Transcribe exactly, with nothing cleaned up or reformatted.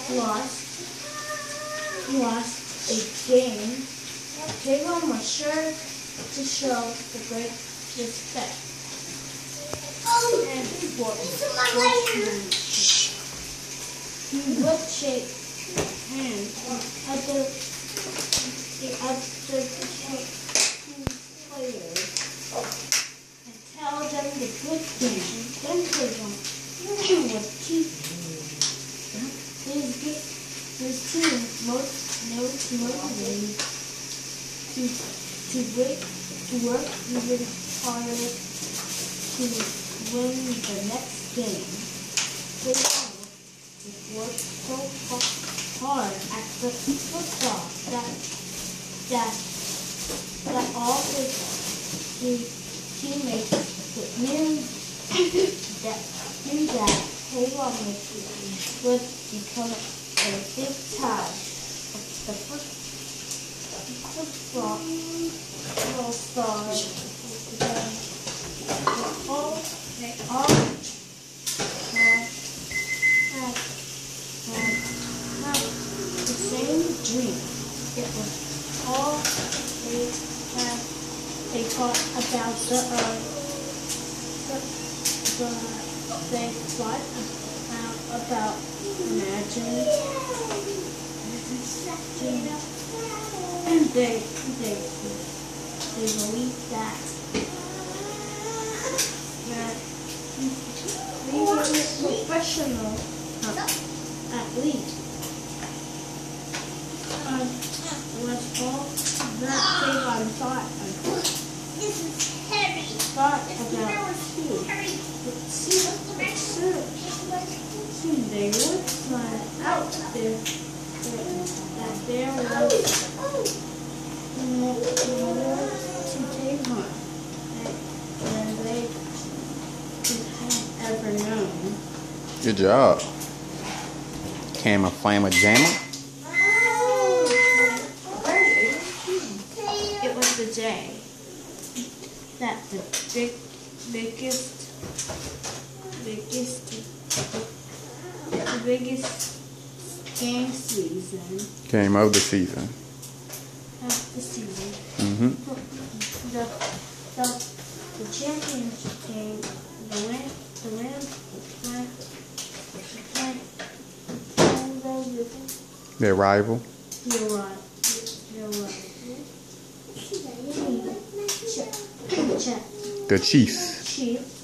lost, lost a game. Kameron was sure to show the great respect. And he would shake hands with other, the other players and tell them the good things. Then Kameron would keep his, his team most, most motivated to, to, wait, to work even harder to win the next game. Kameron worked so hard at the football that that that all his, his teammates knew that knew that Kameron would become a big time of the football star. They all they all had had had, had the same dream. It was all they had. They thought about the uh, the, the they thought about, about imagining, and they they they believed that that being a professional uh, athlete uh, was all that Kameron thought of. This is heavy. Thought about too. But see, but soon, soon they would find out there that there was more to Kameron than they could have ever known. Good job. Camera Flammer Jammer. It was the day that the big, biggest, biggest, the biggest game season. Game of the season. Of the season. Mm-hmm. The, the, the championship game, the win, the win, the win, Their rival. the rival, the rival. The Chiefs. Chief